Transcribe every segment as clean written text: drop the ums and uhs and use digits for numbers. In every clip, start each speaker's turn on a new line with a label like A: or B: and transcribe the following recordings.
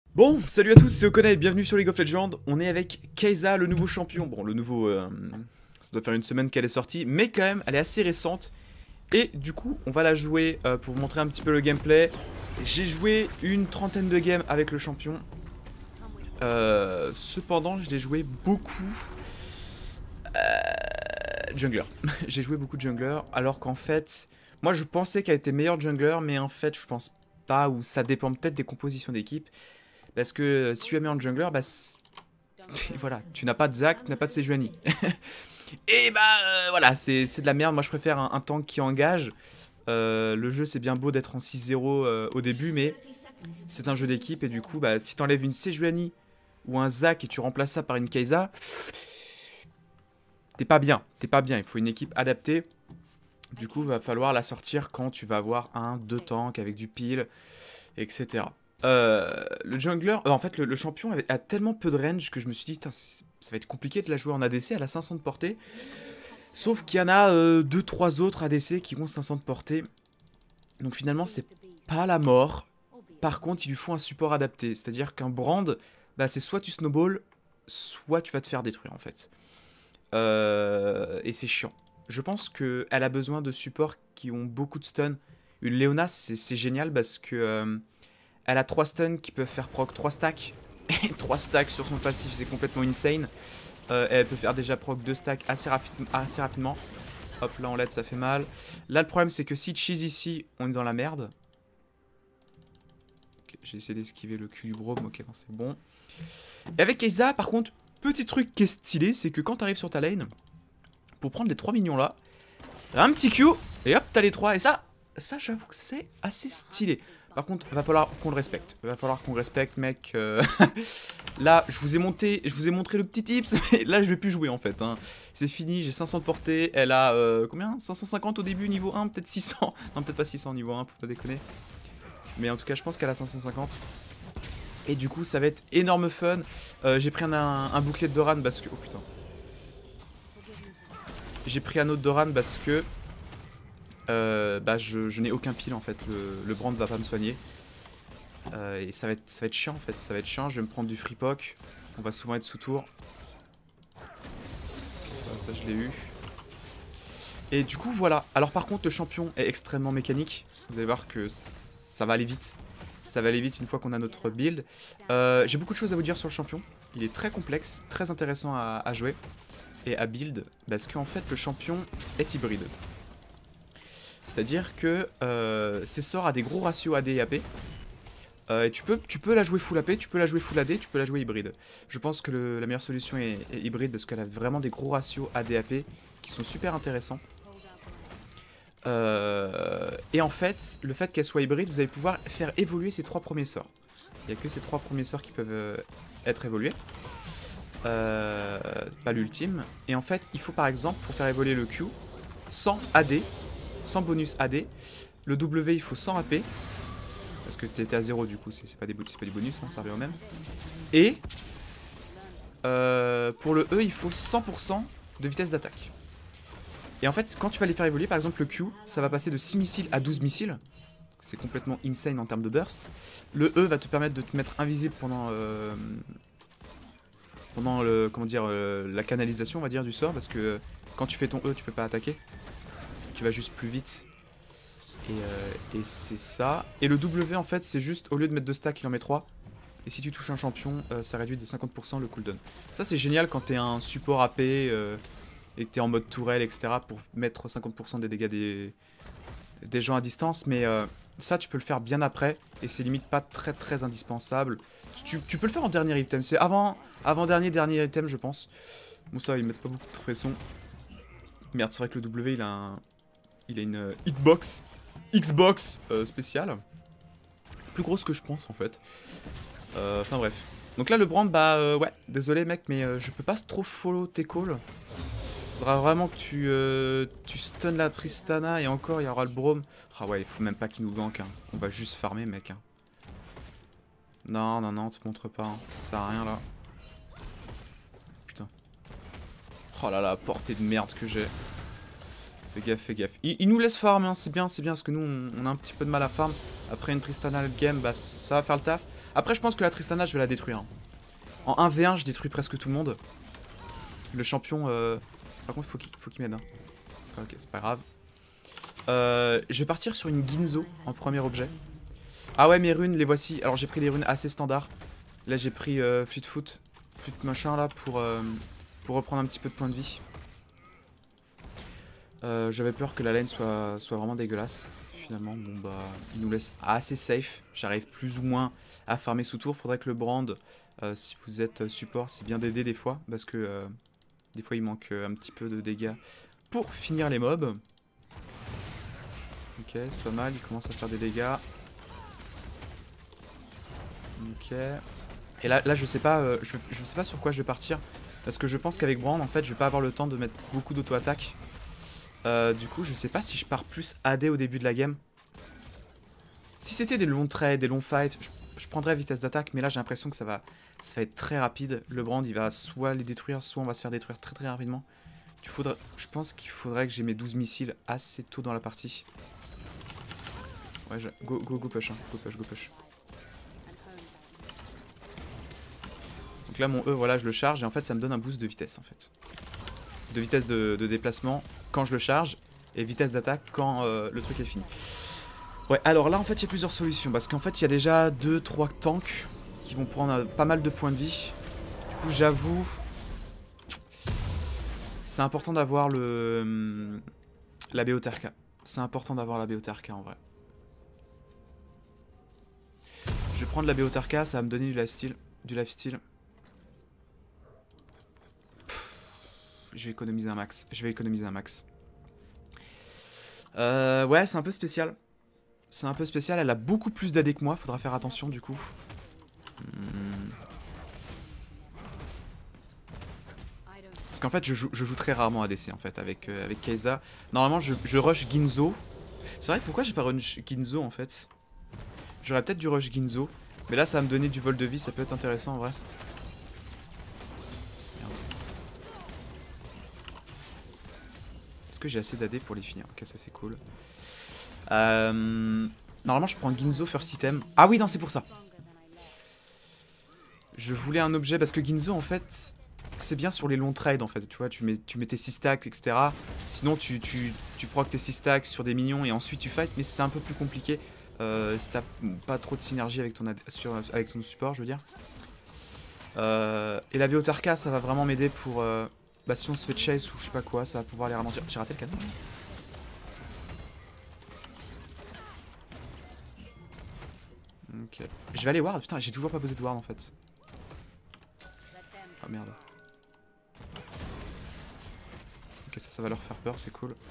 A: Bon, salut à tous, c'est Okona et bienvenue sur League of Legends. On est avec Kai'Sa, le nouveau champion. Bon, le nouveau, ça doit faire une semaine qu'elle est sortie, mais quand même, elle est assez récente. Et du coup, on va la jouer pour vous montrer un petit peu le gameplay. J'ai joué une trentaine de games avec le champion. Cependant, je l'ai joué beaucoup jungler. J'ai joué beaucoup de jungler, alors qu'en fait, moi je pensais qu'elle était meilleure jungler, mais en fait, je pense pas, ou ça dépend peut-être des compositions d'équipe. Parce que si tu la mets en jungler, bah voilà, tu n'as pas de Zac, tu n'as pas de Sejuani. Et bah voilà, c'est de la merde. Moi je préfère un tank qui engage. Le jeu c'est bien beau d'être en 6-0 au début, mais c'est un jeu d'équipe et du coup bah si t'enlèves une Sejuani ou un Zac et tu remplaces ça par une Kai'Sa, t'es pas bien, il faut une équipe adaptée. Du coup va falloir la sortir quand tu vas avoir un, deux tanks avec du pile, etc. Le jungler, en fait le champion a tellement peu de range que je me suis dit ça va être compliqué de la jouer en ADC, elle a 500 de portée. Sauf qu'il y en a 2-3 autres ADC qui ont 500 de portée. Donc finalement c'est pas la mort. Par contre il lui faut un support adapté. C'est-à-dire qu'un Brand, bah, c'est soit tu snowball, soit tu vas te faire détruire en fait. Et c'est chiant. Je pense qu'elle a besoin de supports qui ont beaucoup de stun. Une Leona c'est génial parce que elle a 3 stuns qui peuvent faire proc 3 stacks. 3 stacks sur son passif, c'est complètement insane. Elle peut faire déjà proc 2 stacks assez rapidement. Hop, là on l'aide, ça fait mal. Là le problème c'est que si cheese ici, on est dans la merde. Okay, j'ai essayé d'esquiver le cul du brome, ok, non, c'est bon. Et avec Kai'Sa, par contre, petit truc qui est stylé, c'est que quand t'arrives sur ta lane, pour prendre les 3 minions là, un petit Q, et hop, t'as les 3. Et ça j'avoue que c'est assez stylé. Par contre, va falloir qu'on le respecte. Va falloir qu'on le respecte, mec. Là, je vous ai montré le petit tips, mais là, je vais plus jouer en fait. Hein. C'est fini, j'ai 500 de portée. Elle a combien 550 au début, niveau 1, peut-être 600. Non, peut-être pas 600 niveau 1, pour pas déconner. Mais en tout cas, je pense qu'elle a 550. Et du coup, ça va être énorme fun. J'ai pris un bouclier de Doran parce que... Oh putain. J'ai pris un autre Doran parce que... bah je n'ai aucun pile en fait, le Brand va pas me soigner. Et ça va être chiant en fait, ça va être chiant, je vais me prendre du free poke, on va souvent être sous tour. Ça je l'ai eu. Et du coup voilà, alors par contre le champion est extrêmement mécanique, vous allez voir que ça va aller vite. Ça va aller vite une fois qu'on a notre build. J'ai beaucoup de choses à vous dire sur le champion, il est très complexe, très intéressant à jouer et à build, parce qu'en fait le champion est hybride. C'est-à-dire que ses sorts a des gros ratios AD et AP. Et tu peux la jouer full AP, tu peux la jouer full AD, tu peux la jouer hybride. Je pense que la meilleure solution est hybride parce qu'elle a vraiment des gros ratios AD AP qui sont super intéressants. Et en fait, le fait qu'elle soit hybride, vous allez pouvoir faire évoluer ces 3 premiers sorts. Il n'y a que ces 3 premiers sorts qui peuvent être évolués. Pas l'ultime. Et en fait, il faut par exemple, pour faire évoluer le Q, sans AD, sans bonus AD. Le W, il faut 100 AP. Parce que t'étais à 0 du coup, c'est pas du bonus, hein, ça revient au même. Et pour le E, il faut 100% de vitesse d'attaque. Et en fait, quand tu vas les faire évoluer, par exemple le Q, ça va passer de 6 missiles à 12 missiles. C'est complètement insane en termes de burst. Le E va te permettre de te mettre invisible pendant comment dire, la canalisation, on va dire, du sort. Parce que quand tu fais ton E, tu peux pas attaquer. Tu vas juste plus vite. Et c'est ça. Et le W en fait c'est juste au lieu de mettre 2 stacks il en met 3. Et si tu touches un champion ça réduit de 50% le cooldown. Ça c'est génial quand t'es un support AP et que t'es en mode tourelle etc. pour mettre 50% des dégâts des gens à distance. Mais ça tu peux le faire bien après et c'est limite pas très indispensable. Tu peux le faire en dernier item. C'est avant dernier item je pense. Bon ça ils mettent pas beaucoup de pression. Merde c'est vrai que le W il a une hitbox. Xbox spéciale. Plus grosse que je pense en fait. Enfin bref. Donc là le Brand, bah ouais, désolé mec, mais je peux pas trop follow tes calls. Faudra vraiment que tu stun la Tristana et encore il y aura le Brome. Ah ouais, il faut même pas qu'il nous gank. Hein. On va juste farmer mec. Hein. Non, te montre pas. Hein. Ça sert à rien là. Putain. Oh là là, portée de merde que j'ai. Fais gaffe, fais gaffe. Il nous laisse farm, hein. C'est bien, parce que nous, on a un petit peu de mal à farm. Après une Tristana game, bah ça va faire le taf. Après, je pense que la Tristana, je vais la détruire. Hein. En 1v1, je détruis presque tout le monde. Le champion... Par contre, faut qu'il m'aide. Hein. Ok, c'est pas grave. Je vais partir sur une Ginzo en premier objet. Ah ouais, mes runes, les voici. Alors, j'ai pris des runes assez standards. Là, j'ai pris Flute machin, là, pour reprendre un petit peu de points de vie. J'avais peur que la lane soit vraiment dégueulasse. Finalement, bon bah, il nous laisse assez safe. J'arrive plus ou moins à farmer sous tour. Faudrait que le brand, si vous êtes support, c'est bien d'aider des fois. Parce que des fois, il manque un petit peu de dégâts pour finir les mobs. Ok, c'est pas mal. Il commence à faire des dégâts. Ok. Et là je sais pas, je sais pas sur quoi je vais partir. Parce que je pense qu'avec Brand, en fait, je vais pas avoir le temps de mettre beaucoup d'auto-attaque. Du coup, je sais pas si je pars plus AD au début de la game. Si c'était des longs trades, des longs fights, je prendrais vitesse d'attaque. Mais là, j'ai l'impression que ça va être très rapide. Le Brand, il va soit les détruire, soit on va se faire détruire très rapidement. Je pense qu'il faudrait que j'ai mes 12 missiles assez tôt dans la partie. Ouais, go push, hein. Go push. Donc là, mon E, voilà, je le charge. Et en fait, ça me donne un boost de vitesse, en fait. De vitesse de déplacement quand je le charge. Et vitesse d'attaque quand le truc est fini. Ouais, alors là, en fait, il y a plusieurs solutions. Parce qu'en fait, il y a déjà 2-3 tanks qui vont prendre pas mal de points de vie. Du coup, j'avoue... C'est important d'avoir la BOTRK. C'est important d'avoir la BOTRK, en vrai. Je vais prendre la BOTRK, ça va me donner du lifesteal. Je vais économiser un max. Ouais, c'est un peu spécial. Elle a beaucoup plus d'AD que moi. Faudra faire attention du coup. Parce qu'en fait, je joue très rarement ADC en fait avec Kai'Sa. Normalement, je rush Ginzo. C'est vrai, pourquoi j'ai pas rush Ginzo en fait? J'aurais peut-être dû rush Ginzo. Mais là, ça va me donner du vol de vie. Ça peut être intéressant en vrai. Est-ce que j'ai assez d'AD pour les finir? Ok, ça c'est cool. Normalement, je prends Ginzo first item. Ah oui, non, c'est pour ça. Je voulais un objet parce que Ginzo, en fait, c'est bien sur les longs trades, en fait. Tu vois, tu mets tes 6 stacks, etc. Sinon, tu procs tes 6 stacks sur des minions et ensuite tu fight, mais c'est un peu plus compliqué si t'as pas trop de synergie avec avec ton support, je veux dire. Et la BOTRK, ça va vraiment m'aider pour... bah, si on se fait chase ou je sais pas quoi, ça va pouvoir les ralentir. J'ai raté le canon. Ok. Je vais aller ward. Putain, j'ai toujours pas posé de ward en fait. Ah merde. Ok, ça va leur faire peur, c'est cool.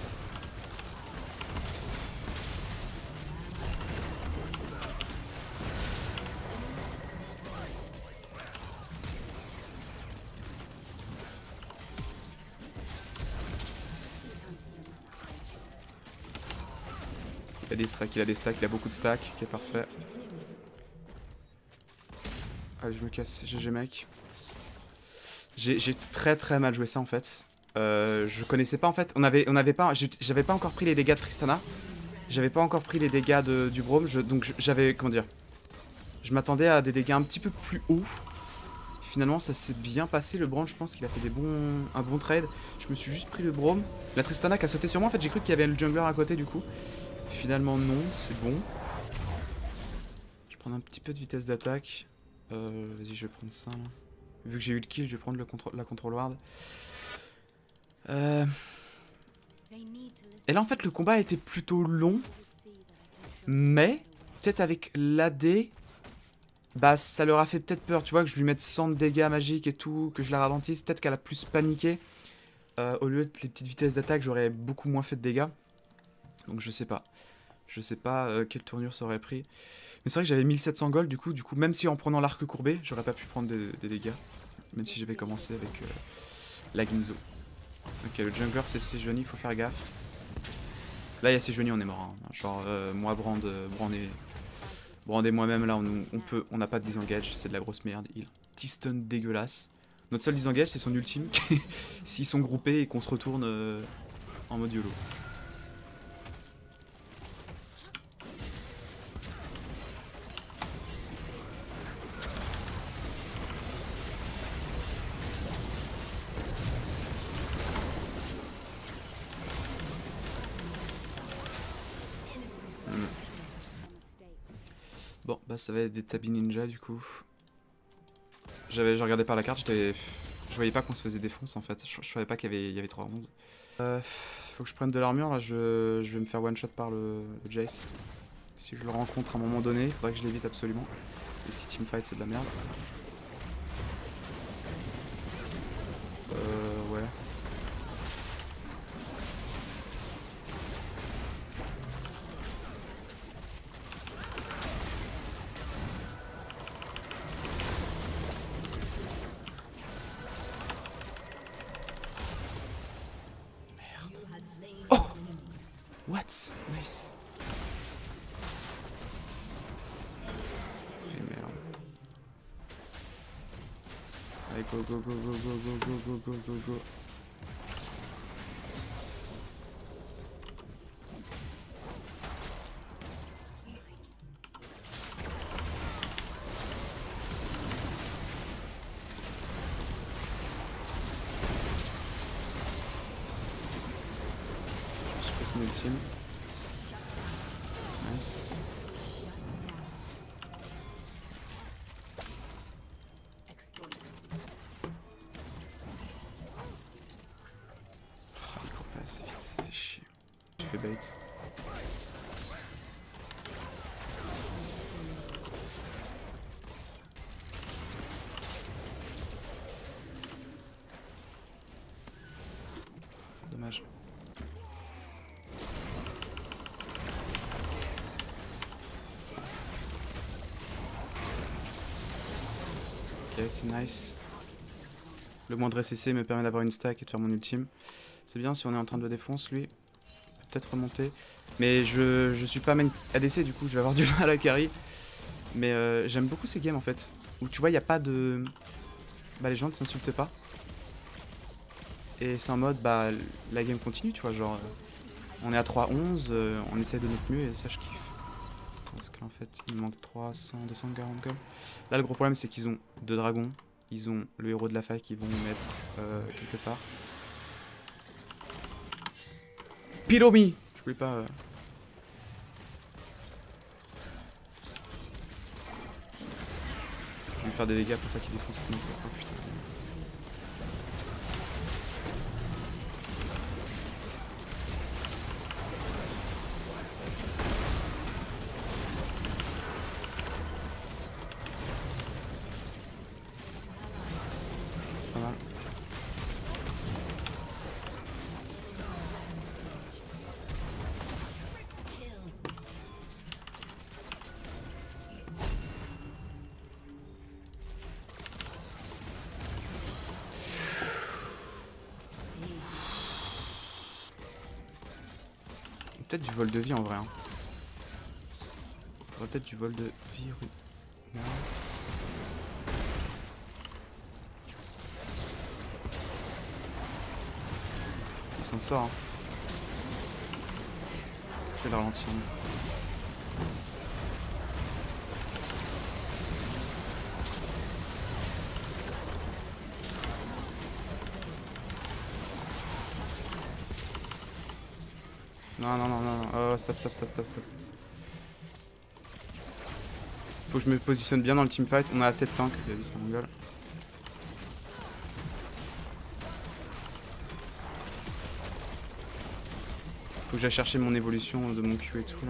A: Il a des stacks, il a beaucoup de stacks, ok parfait. Allez, je me casse, GG mec. J'ai très mal joué ça en fait. Je connaissais pas en fait, j'avais pas encore pris les dégâts de Tristana. J'avais pas encore pris les dégâts du Braum, donc j'avais, comment dire, je m'attendais à des dégâts un petit peu plus hauts. Finalement ça s'est bien passé, le Braum je pense qu'il a fait un bon trade. Je me suis juste pris le Braum. La Tristana qui a sauté sur moi, en fait j'ai cru qu'il y avait le jungler à côté du coup. Finalement non, c'est bon. Je vais prendre un petit peu de vitesse d'attaque. Vas-y, je vais prendre ça là. Vu que j'ai eu le kill, je vais prendre la control ward. Et là en fait le combat était plutôt long. Mais peut-être avec l'AD, bah ça leur a fait peut-être peur. Tu vois, que je lui mette 100 de dégâts magiques et tout, que je la ralentisse. Peut-être qu'elle a plus paniqué. Au lieu de les petites vitesses d'attaque, j'aurais beaucoup moins fait de dégâts. Donc je sais pas. Je sais pas quelle tournure ça aurait pris. Mais c'est vrai que j'avais 1700 gold du coup même si en prenant l'arc courbé, j'aurais pas pu prendre des dégâts. Même si j'avais commencé avec la Ginzo. Ok, le jungler c'est Sejuani, il faut faire gaffe. Là il y a Sejuani, on est mort. Hein. Genre moi Brand et moi-même là on n'a pas de disengage, c'est de la grosse merde. Il T-stun dégueulasse. Notre seul disengage c'est son ultime. S'ils sont groupés et qu'on se retourne en mode YOLO. Là ça va être des Tabi Ninja du coup. Je regardais par la carte, je voyais pas qu'on se faisait défonce en fait. Je savais pas qu'il y avait 3-11. Faut que je prenne de l'armure là, je vais me faire one shot par le Jace. Si je le rencontre à un moment donné, il faudrait que je l'évite absolument. Et si teamfight c'est de la merde. Ouais. What? Nice. Et merde. Allez, go, go, go, go, go, go, go, go, go, go, go. Je suis son ultime. Nice. Oh, il court pas assez vite, ça fait chier. Je fais bait. Dommage. Ok, c'est nice. Le moindre SCC me permet d'avoir une stack et de faire mon ultime. C'est bien si on est en train de le défoncer, lui. Peut-être remonter. Mais je suis pas main ADC, du coup je vais avoir du mal à carry. Mais j'aime beaucoup ces games en fait. Où tu vois, il n'y a pas de... Bah les gens ne s'insultent pas. Et c'est en mode, bah la game continue, tu vois. Genre, on est à 3-11, on essaie de notre mieux et ça je kiffe. Parce qu'en fait, il me manque 240 gold. Là, le gros problème, c'est qu'ils ont 2 dragons. Ils ont le héros de la faille qu'ils vont mettre quelque part. Pilomi! Je voulais pas... Je vais lui faire des dégâts pour pas qu'il défonce tout le monde. Oh putain. C'est pas mal. Peut-être du vol de vie en vrai. Hein. Faudrait peut-être du vol de vie. Non. Il s'en sort. Hein. Je vais le ralentir. Non, non, non, non, oh, stop, stop, stop, stop, stop, stop. Faut que je me positionne bien dans le teamfight. On a assez de tank, il a vu ça mongol. Faut que j'aille chercher mon évolution de mon Q et tout là.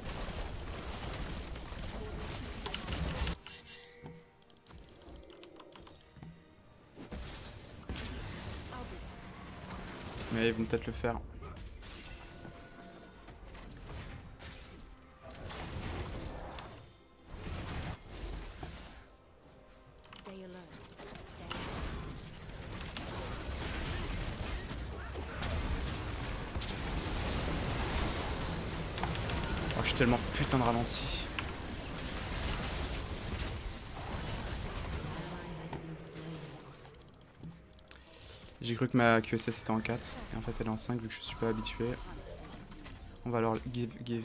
A: Mais ils vont peut-être le faire. Oh, je suis tellement putain de ralenti. J'ai cru que ma QSS était en 4 et en fait elle est en 5 vu que je suis pas habitué. On va alors give.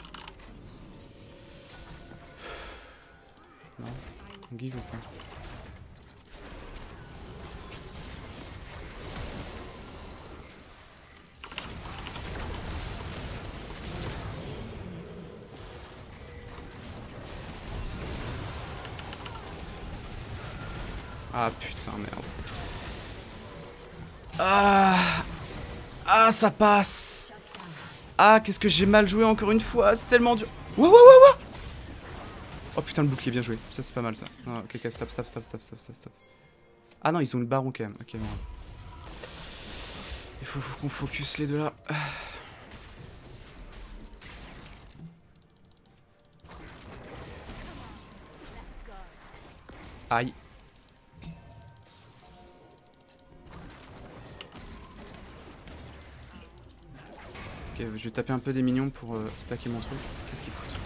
A: Non, on give ou pas? Ah putain, merde. Ah, ça passe. Ah, qu'est-ce que j'ai mal joué encore une fois. C'est tellement dur. Ouah. Oh putain, le bouclier, bien joué. Ça, c'est pas mal, ça. Ah, ok, stop. Ah non, ils ont le baron quand même. Ok, bon. Il faut qu'on focus les deux là. Aïe. Ok, je vais taper un peu des minions pour stacker mon truc. Qu'est-ce qu'il faut, putain.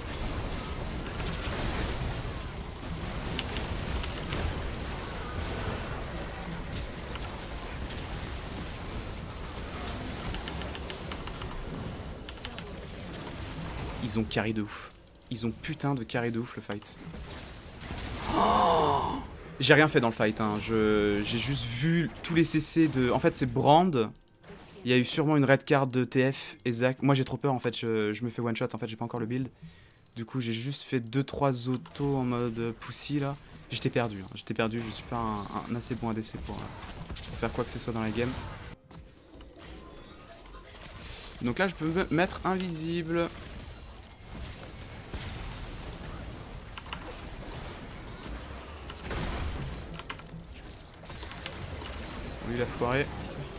A: Ils ont carré de ouf. Ils ont putain de carré de ouf le fight. Oh, j'ai rien fait dans le fight, hein. J'ai juste vu tous les CC de... En fait, c'est Brand. Il y a eu sûrement une red card de TF et Zach. Moi, j'ai trop peur, en fait. Je me fais one shot. En fait, j'ai pas encore le build. Du coup, j'ai juste fait 2-3 autos en mode pussy, là. J'étais perdu. Hein. J'étais perdu. Je suis pas un assez bon ADC pour faire quoi que ce soit dans la game. Donc là, je peux me mettre invisible. Lui, il a foiré.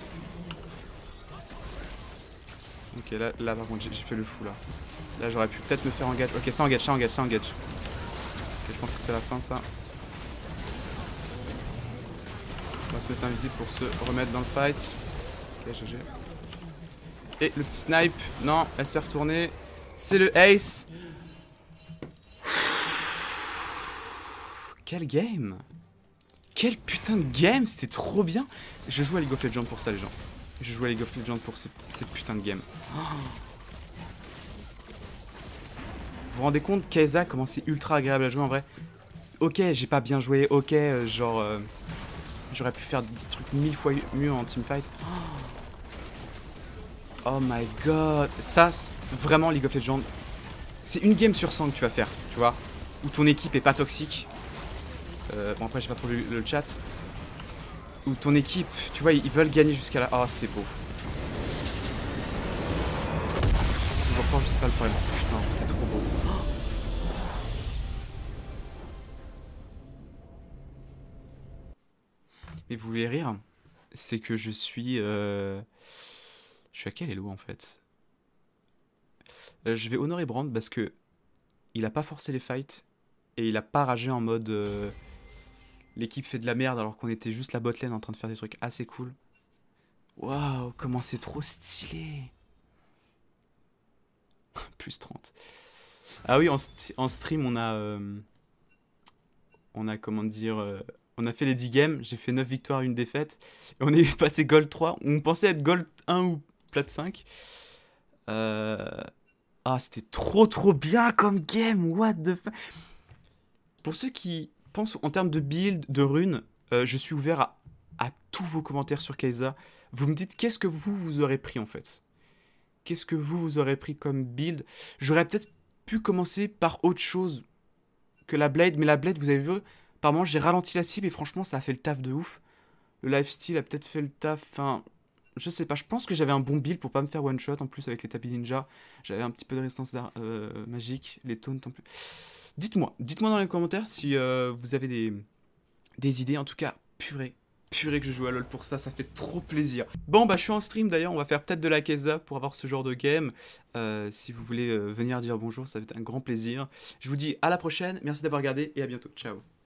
A: Ok, là par contre, j'ai fait le fou, là. Là, j'aurais pu peut-être me faire engage. Ok, ça engage. Ok, je pense que c'est la fin, ça. On va se mettre invisible pour se remettre dans le fight. Ok, GG. Et le petit snipe. Non, elle s'est retournée. C'est le ace. Quel game. Quel putain de game. C'était trop bien. Je joue à League of Legends pour ça, les gens. Je joue à League of Legends pour ces putains de games. Oh. Vous vous rendez compte, Kai'Sa, comment c'est ultra agréable à jouer en vrai. Ok, j'ai pas bien joué. Ok, genre... j'aurais pu faire des trucs 1000 fois mieux en teamfight. Oh my god. Ça, vraiment, League of Legends, c'est une game sur 100 que tu vas faire, tu vois. Où ton équipe est pas toxique. Bon, après, j'ai pas trop lu le chat. Où ton équipe, tu vois, ils veulent gagner jusqu'à la... Oh, c'est beau. C'est toujours fort, je sais pas le problème. Putain, c'est trop beau. Mais vous voulez rire? C'est que je suis... Je suis à quel elo, en fait? Je vais honorer Brand parce que il a pas forcé les fights. Et il a pas ragé en mode... l'équipe fait de la merde alors qu'on était juste la botlane en train de faire des trucs assez cool. Waouh, comment c'est trop stylé. Plus 30. Ah oui, en stream, on a comment dire... on a fait les 10 games, j'ai fait 9 victoires, 1 défaite. Et on est passé Gold 3. On pensait être Gold 1 ou Plat 5. Ah, c'était trop bien comme game. What the fuck. Pour ceux qui pensent en termes de build, de runes, je suis ouvert à tous vos commentaires sur Kai'Sa. Vous me dites qu'est-ce que vous aurez pris en fait. Qu'est-ce que vous aurez pris comme build. J'aurais peut-être pu commencer par autre chose que la Blade. Mais la Blade, vous avez vu, par moment, j'ai ralenti la cible et franchement, ça a fait le taf de ouf. Le lifesteal a peut-être fait le taf. Enfin, je sais pas. Je pense que j'avais un bon build pour pas me faire one shot. En plus, avec les tapis ninja, j'avais un petit peu de résistance magique. Les taunts en plus. Dites-moi dans les commentaires si vous avez des idées. En tout cas, purée que je joue à LoL pour ça, ça fait trop plaisir. Bon, bah je suis en stream d'ailleurs, on va faire peut-être de la Kai'Sa pour avoir ce genre de game. Si vous voulez venir dire bonjour, ça va être un grand plaisir. Je vous dis à la prochaine, merci d'avoir regardé et à bientôt. Ciao.